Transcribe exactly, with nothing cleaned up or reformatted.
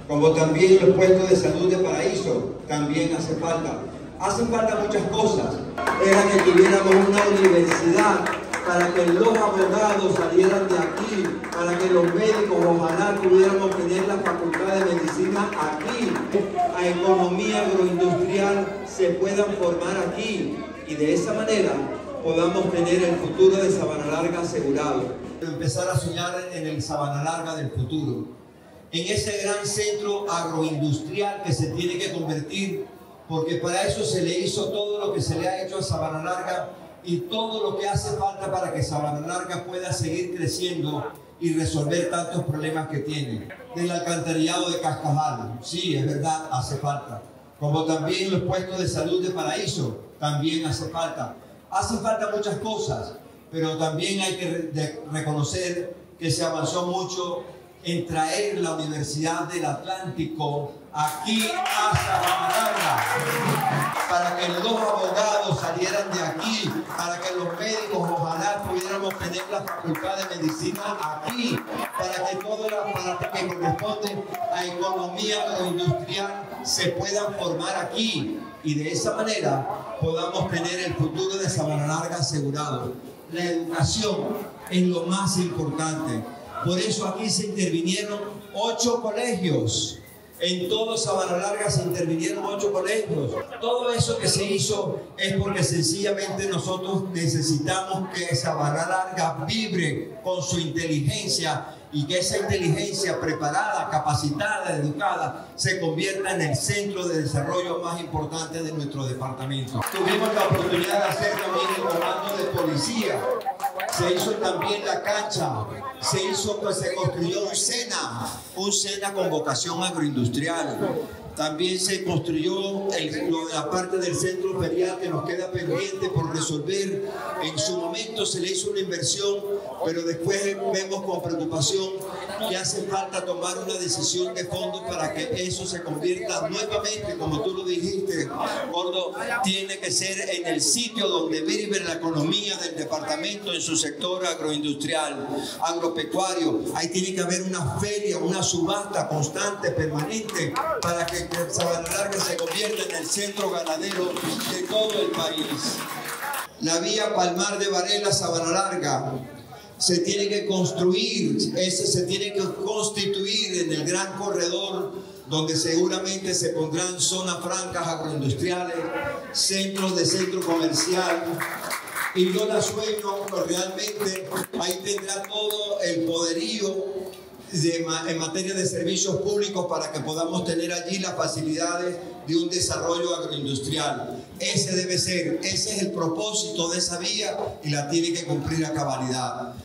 como también los puestos de salud de Paraíso, también hace falta. Hacen falta muchas cosas. Era que tuviéramos una universidad para que los abogados salieran de aquí, para que los médicos, ojalá pudiéramos tener la facultad de medicina aquí, a economía agroindustrial se puedan formar aquí y de esa manera podamos tener el futuro de Sabana Larga asegurado. Empezar a soñar en el Sabana Larga del futuro, en ese gran centro agroindustrial que se tiene que convertir, porque para eso se le hizo todo lo que se le ha hecho a Sabana Larga y todo lo que hace falta para que Sabana Larga pueda seguir creciendo y resolver tantos problemas que tiene. Del alcantarillado de Cascajal, sí, es verdad, hace falta. Como también los puestos de salud de Paraíso, también hace falta. Hacen falta muchas cosas, pero también hay que reconocer que se avanzó mucho en traer la Universidad del Atlántico aquí a Sabana Larga, para que los abogados salieran de aquí, para que los médicos ojalá pudiéramos tener la facultad de medicina aquí, para que todo lo para que corresponde a economía agroindustrial se puedan formar aquí y de esa manera podamos tener el futuro de Sabana Larga asegurado. La educación es lo más importante. Por eso aquí se intervinieron ocho colegios. En todo Sabana Larga se intervinieron ocho colegios. Todo eso que se hizo es porque sencillamente nosotros necesitamos que Sabana Larga vibre con su inteligencia y que esa inteligencia preparada, capacitada, educada, se convierta en el centro de desarrollo más importante de nuestro departamento. Tuvimos la oportunidad de hacer también el comando de policía. Se hizo también la cancha, se hizo, pues se construyó un SENA, un SENA con vocación agroindustrial. También se construyó el, lo de la parte del centro ferial que nos queda pendiente por resolver. En su momento se le hizo una inversión, pero después vemos con preocupación que hace falta tomar una decisión de fondo para que eso se convierta nuevamente, como tú lo dijiste, Gordo, tiene que ser en el sitio donde vive la economía del departamento en su sector agroindustrial, agropecuario. Ahí tiene que haber una feria, una subasta constante, permanente, para que que Sabana Larga se convierta en el centro ganadero de todo el país. La vía Palmar de Varela, Sabana Larga, se tiene que construir, ese se tiene que constituir en el gran corredor donde seguramente se pondrán zonas francas agroindustriales, centros de centro comercial. Y yo la sueño, realmente ahí tendrá todo el poderío De, en materia de servicios públicos para que podamos tener allí las facilidades de un desarrollo agroindustrial. Ese debe ser, ese es el propósito de esa vía y la tiene que cumplir a cabalidad.